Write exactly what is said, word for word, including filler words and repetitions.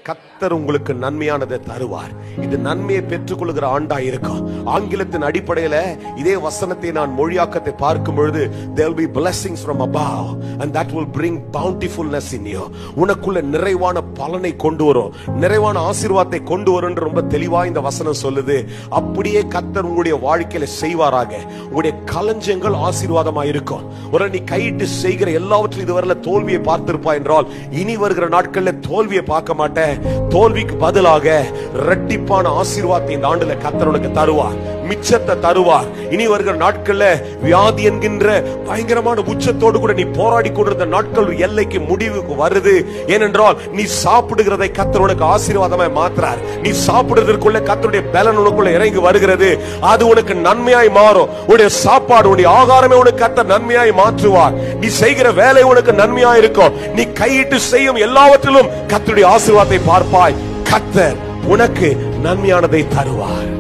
கர்த்தர் உங்களுக்கு நன்மையானதை தருவார். இது நன்மையை பெற்றுக் கொள்கிற ஆண்டா இருக்கும். ஆங்கிலத்தின் அடிப்படையில இதே வசனத்தை நான் மொழியாக்கத்தை பார்க்கும் பொழுது there will be blessings from above and that will bring bountifulness in you. உனக்குள்ள நிறைவான பலனை கொண்டு வரும், நிறைவான ஆசீர்வாதத்தை கொண்டு வரும் என்று ரொம்ப தெளிவா இந்த வசனம் சொல்லுது. அப்படியே கர்த்தர் உங்களுடைய வாழ்க்கையில செய்வாராக. உங்களுடைய களஞ்சியங்கள் ஆசீர்வாதமா இருக்கும். ஒரு நீ கையிட்டு செய்கிற எல்லாவற்றையும் இதுவரையில தோல்வியை பார்த்திருப்பா என்றால் இனி வருகிற நாட்கள்ல தோல்வியை பார்க்க மாட்டேன். தோல்விக்கு பதிலாக இரட்டிப்பான ஆசீர்வாதத்தை இந்த ஆண்டுல கர்த்தர் உனக்கு தருவார், மிச்சத்தை தருவார். இனி வருகிற நாட்கள்ல வியாதி என்கின்ற பயங்கரமான உச்சத்தோடு கூட நீ போராடி கொண்டிருந்த நாட்கள் எல்லைக்கு முடிவுக்கு வருது. ஏனென்றால் நீ சாப்பிடுகிறதை கர்த்தர் உனக்கு ஆசீர்வாதமாய் மாற்றார். நீ சாப்பிடுறதற்குள்ள கர்த்தருடைய பலன் உனக்குள்ள இறங்கி வருகிறது. அது உனக்கு நன்மையாய் மாறும். உன்னுடைய சாப்பாடு, உன்னுடைய ஆகாரமே உனக்கு கர்த்தர் நன்மையாய் மாற்றுவார். நீ செய்கிற வேலை உனக்கு நன்மையாய் இருக்கும். நீ கையிட்டு செய்யும் எல்லாவற்றிலும் கர்த்தருடைய ஆசீர்வாதத்தை பார்ப்பாய். கர்த்தர் உனக்கு நன்மையானதை தருவார்.